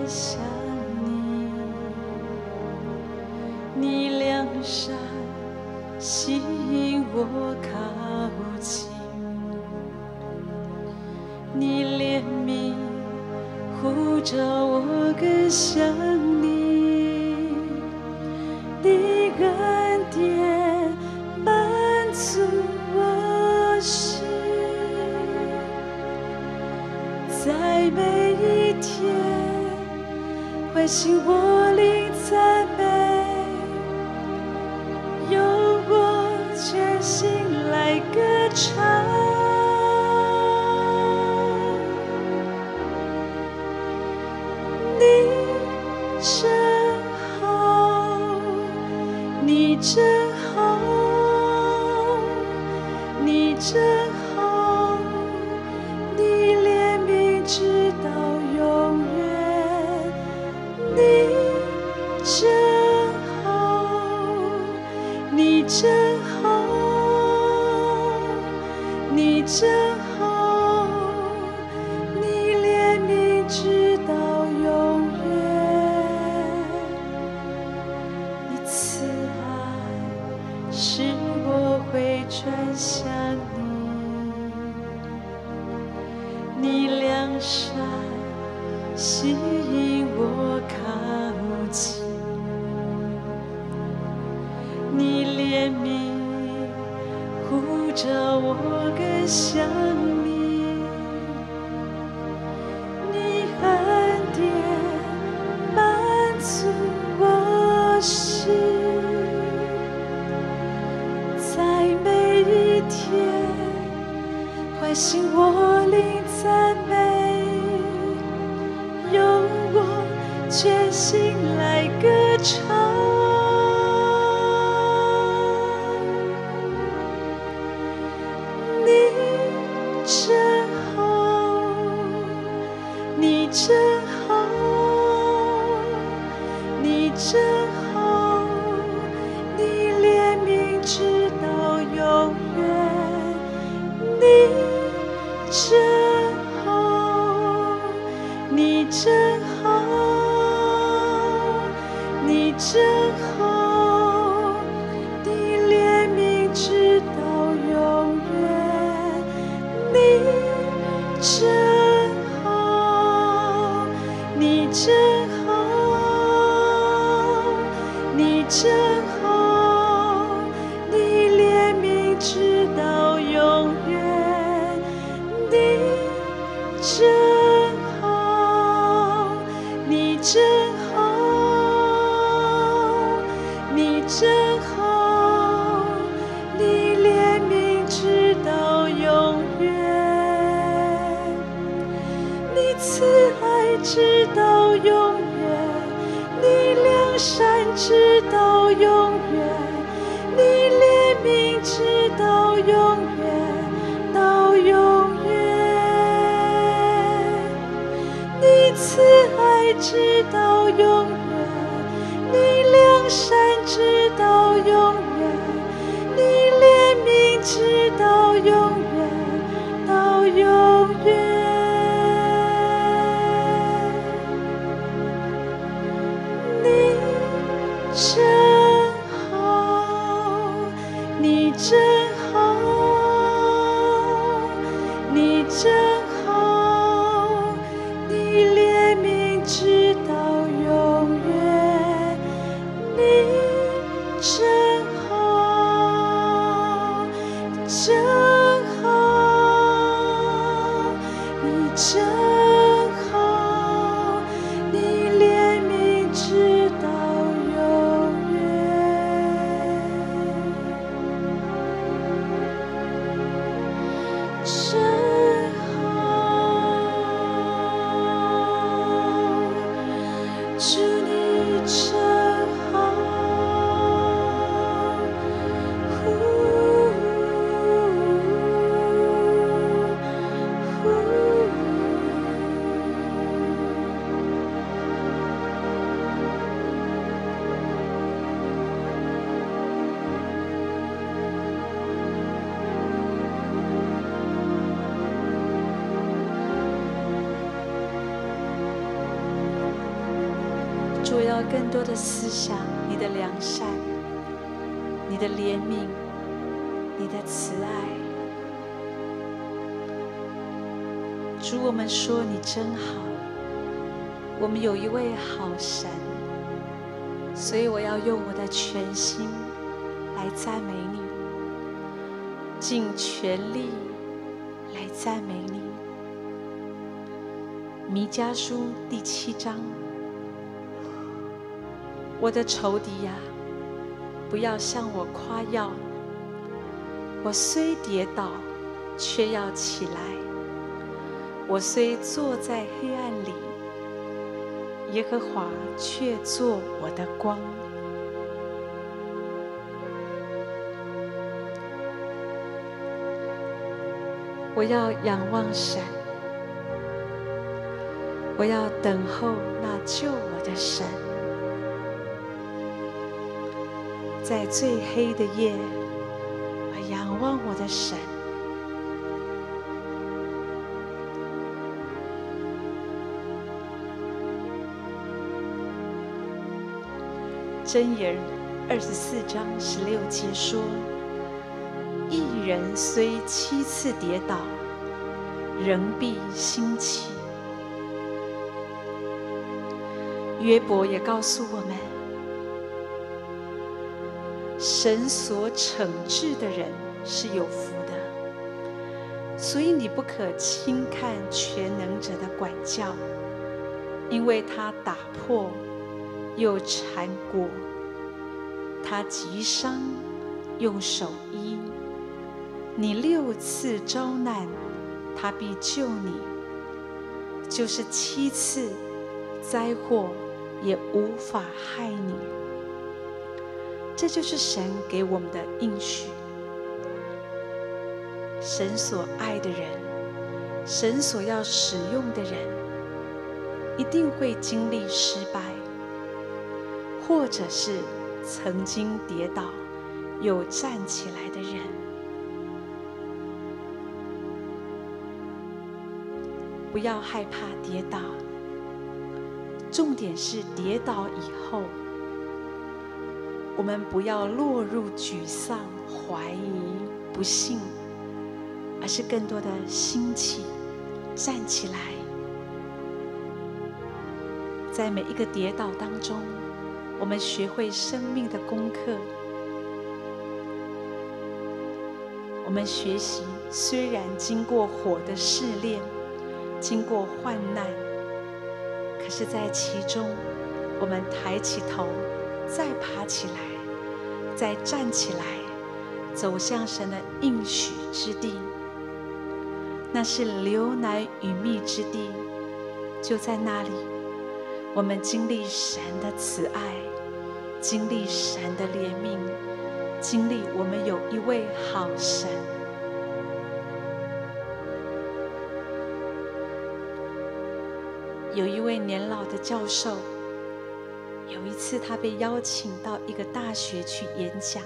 想你，你良善吸引我靠近，你怜悯呼召我更想你，你恩典满足我心，在每一天唤醒我灵赞美，用我全心来歌唱。你真好，你真好，你真好，你怜悯直到永远。你真好，你真好，你真好，你怜悯直到永远。你慈爱使我回转向你，你良善吸引我靠近，你怜悯呼召我更想你，你恩典满足我心，在每一天唤醒我灵赞美，用我全心来歌唱。你真好，你真好，你真好，你怜悯直到永远。你真好，你真好，你真好，你怜悯直到永远。你真好，你真好，你真好，你怜悯直到永远。你真好，你真好，你真好，你怜悯直到永远。你慈爱直到永远，你良善直到永远，你怜悯直到永远，到永远。你慈爱直到永远，你良善直到永远，你怜悯直到永远，到永远。你真好，你真好，你真好，你怜悯直到永远。你真好，真好，你真好，你怜悯直到永远。真好，主你真好。 主，我要更多的思想你的良善，你的怜悯，你的慈爱。主，我们说你真好，我们有一位好神，所以我要用我的全心来赞美你，尽全力来赞美你。弥迦书第7章，我的仇敌呀，不要向我夸耀，我虽跌倒，却要起来；我虽坐在黑暗里，耶和华却做我的光。我要仰望神，我要等候那救我的神。在最黑的夜，我仰望我的神。箴言24章16节说：义人虽7次跌倒，仍必兴起。约伯也告诉我们，神所惩治的人是有福的，所以你不可轻看全能者的管教，因为他打破又缠裹，他击伤用手医。你6次遭难，他必救你；就是7次灾祸，也无法害你。这就是神给我们的应许。神所爱的人，神所要使用的人，一定会经历失败，或者是曾经跌倒又站起来的人。不要害怕跌倒，重点是跌倒以后，我们不要落入沮丧、怀疑、不信，而是更多的兴起，站起来。在每一个跌倒当中，我们学会生命的功课。我们学习，虽然经过火的试炼，经过患难，可是在其中，我们抬起头，再爬起来，再站起来，走向神的应许之地。那是流奶与蜜之地，就在那里，我们经历神的慈爱，经历神的怜悯，经历我们有一位好神。有一位年老的教授，有一次他被邀请到一个大学去演讲，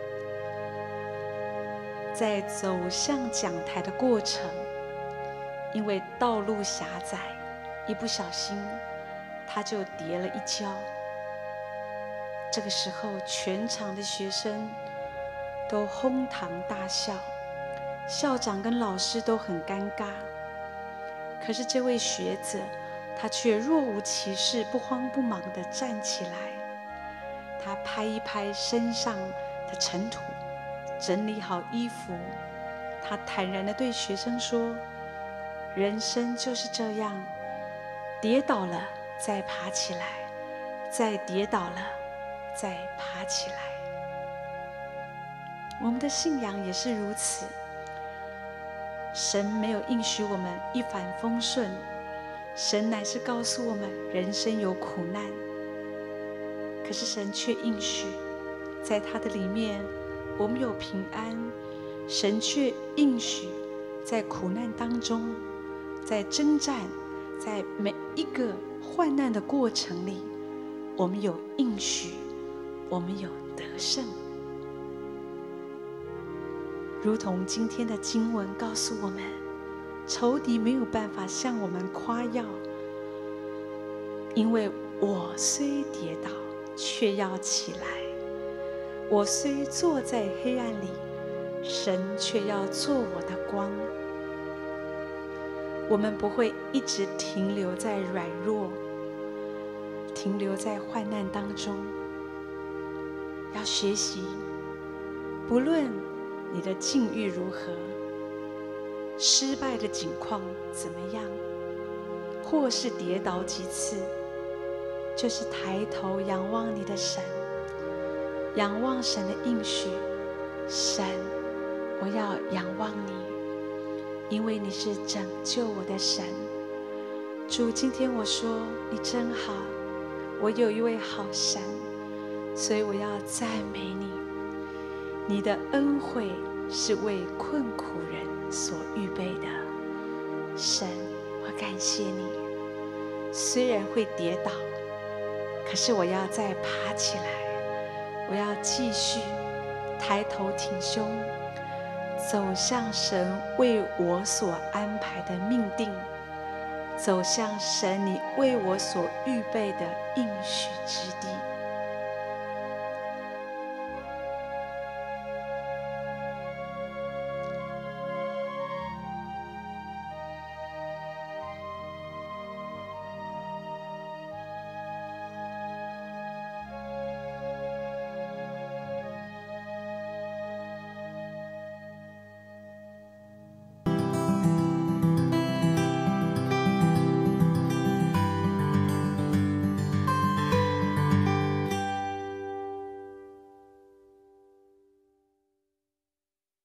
在走向讲台的过程，因为道路狭窄，一不小心他就跌了一跤。这个时候，全场的学生都哄堂大笑，校长跟老师都很尴尬。可是这位学者，他却若无其事，不慌不忙地站起来。他拍一拍身上的尘土，整理好衣服。他坦然地对学生说：人生就是这样，跌倒了再爬起来，再跌倒了再爬起来。我们的信仰也是如此。神没有应许我们一帆风顺，神乃是告诉我们人生有苦难，可是神却应许在他的里面我们有平安。神却应许在苦难当中，在征战，在每一个患难的过程里，我们有应许，我们有得胜。如同今天的经文告诉我们，仇敌没有办法向我们夸耀，因为我虽跌倒，却要起来；我虽坐在黑暗里，神却要做我的光。我们不会一直停留在软弱，停留在患难当中。要学习，不论你的境遇如何，失败的境况怎么样，或是跌倒几次，就是抬头仰望你的神，仰望神的应许。神，我要仰望你，因为你是拯救我的神。主，今天我说你真好，我有一位好神，所以我要赞美你。你的恩惠是为困苦人所预备的。神，我感谢你。虽然会跌倒，可是我要再爬起来，我要继续抬头挺胸，走向神为我所安排的命定，走向神你为我所预备的应许之地。